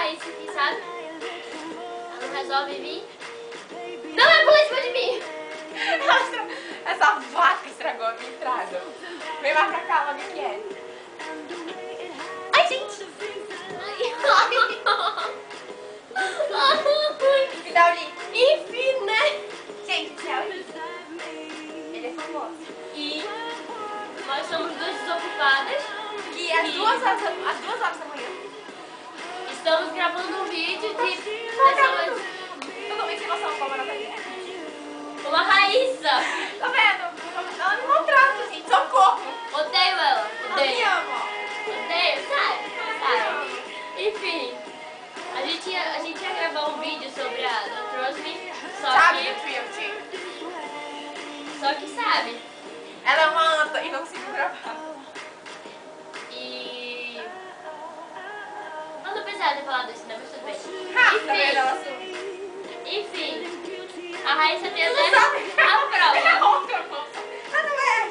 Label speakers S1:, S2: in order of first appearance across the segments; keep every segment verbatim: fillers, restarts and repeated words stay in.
S1: Raíssa aqui, sabe? Ela não resolve vir. Não, é pular em cima de mim!
S2: Essa vaca estragou a minha entrada. Vem mais pra cá, lá, quem é?
S1: Ai, gente!
S2: Me dá o link.
S1: Enfim, né?
S2: Gente, esse é o link. Ele é famoso.
S1: E nós somos duas desocupadas.
S2: Que às duas horas, às duas horas da manhã.
S1: Estamos gravando um vídeo de
S2: Tá
S1: pessoas.
S2: totalmente sem noção como ela tá aí.
S1: Uma Raíssa!
S2: Tá vendo? Ela me maltrata, gente. Socorro.
S1: Odeio ela.
S2: Ela me
S1: Odeio.
S2: ama.
S1: Odeio, sabe? Sabe? Enfim. A gente, ia, a gente ia gravar um vídeo sobre a Don't Trust Me. Só
S2: Sabe,
S1: que.
S2: do Trinity?
S1: Só que sabe.
S2: Ela é uma anta e não conseguiu gravar.
S1: E. Não tô pensando em falar disso, né? Mas tudo bem.
S2: Ha, tá vendo? Ela assume.
S1: Enfim. A Raíssa tem
S2: Não
S1: até
S2: sabe?
S1: a
S2: É
S1: prova.
S2: outra moça. Ah, não é?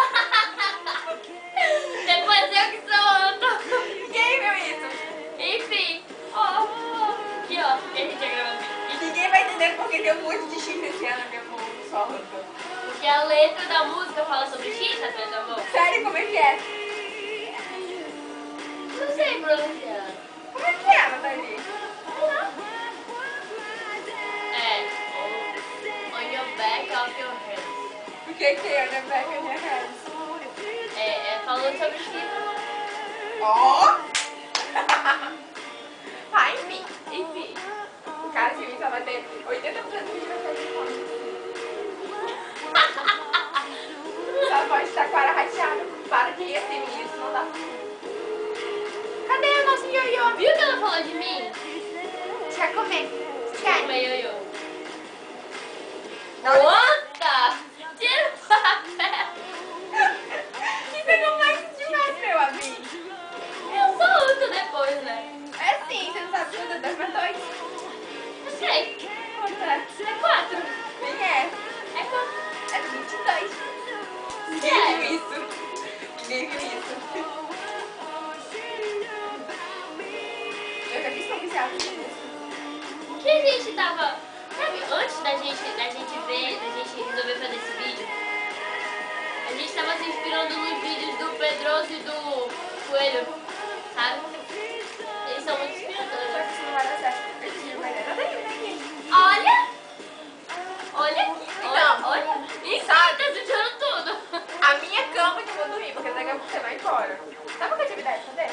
S1: Depois eu que sou anta.
S2: Ninguém viu isso.
S1: Enfim. Ó. Aqui, ó. Que a gente ia gravar vídeo.
S2: Ninguém vai entender porque tem um monte de chifre esse ano na minha mão. Só anta.
S1: Porque a letra da música fala sobre X, tá vendo, amor?
S2: Sério, como é que é?
S1: Não sei pronunciar.
S2: Como é que é, Nathalie?
S1: É. On your back of your hands.
S2: O que que é? Olha back on your hands.
S1: É, é falando sobre X.
S2: Ó! Ah, enfim.
S1: Enfim.
S2: O cara que só vai ter oitenta por cento do vídeo vai ser de fome. Só pode estar com a cara rachada. Para de rir assim, isso não dá. Cadê o nosso ioiô?
S1: Viu que ela falou de mim?
S2: Você quer comer? Você quer?
S1: Meu ioiô.
S2: Não.
S1: Outra! Tira o papel!
S2: Isso não mais demais, meu amigo.
S1: Eu sou outra depois, né?
S2: É sim, você não sabe quanto é dois mais dois?
S1: Eu sei.
S2: Quanto é?
S1: É quatro.
S2: Quem é?
S1: É quatro.
S2: É vinte e dois. Ninguém
S1: Sério?
S2: viu isso. Ninguém viu isso. Eu já fiz comercial nisso.
S1: O que a gente tava... Sabe, antes da gente, da gente ver, da gente resolver fazer esse vídeo, a gente tava se inspirando nos vídeos do Pedroso e do Coelho, sabe? Eles são muito
S2: Só
S1: inspiradores.
S2: que isso não vai dar certo. Esse vídeo vai dar. Tá daí, tá aqui.
S1: Olha! Olha aqui!
S2: Então,
S1: Olha! Olha! Isso,
S2: sabe?
S1: tá sujando tudo!
S2: A minha cama que eu vou dormir, porque daqui a pouco você vai embora. Sabe o que atividade fazer?